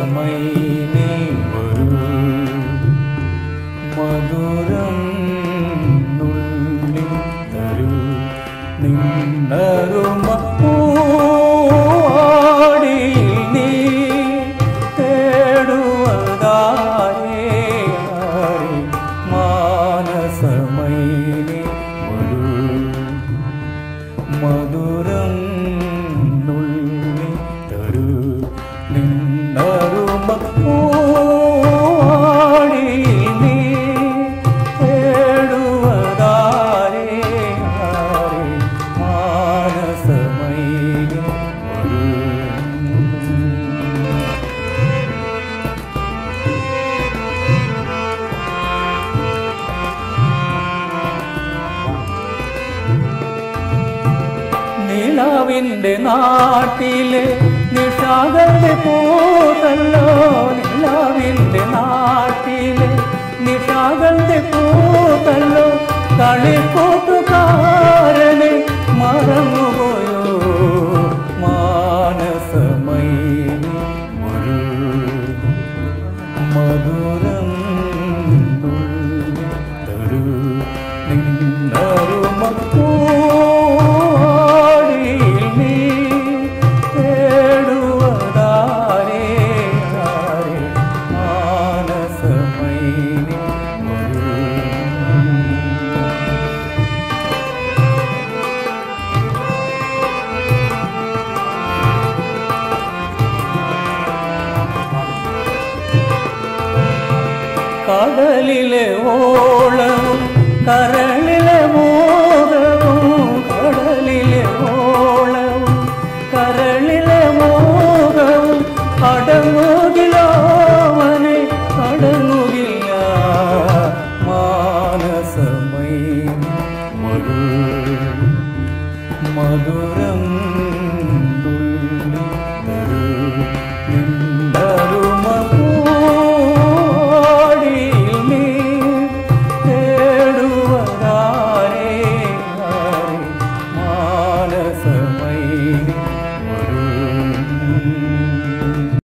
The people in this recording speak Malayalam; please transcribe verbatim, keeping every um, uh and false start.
മാനസമൈനേ വരൂ മധുരം നുള്ളി തരൂ നിന്നരുമ പൂവാടി നീ തേടുവതാരേ മാനസമൈനേ വരൂ മധുരം നുള്ളി തരൂ നിന്നരുമ പൂവാടി നീ തേടുവതാരേ മാനസമൈനേ വരൂ. നിലാവിൻ്റെ നാട്ടിലെ നിഷാദന്റെ പൂതല്ലോ നിലാവിൻ്റെ നാട്ടിലെ നിഷാദന്റെ പൂതല്ലോ കളിക്കൂട്ടുകാരനെ മറന്നുപോയോ മാനസമൈനേ വരൂ മധുരം നുള്ളി തരൂ നിന്നരുമ പൂവാടി നീ തേടുവതാരേ മാനസമൈനേ വരൂ. കടലിലെ ഓളവും കരളിലെ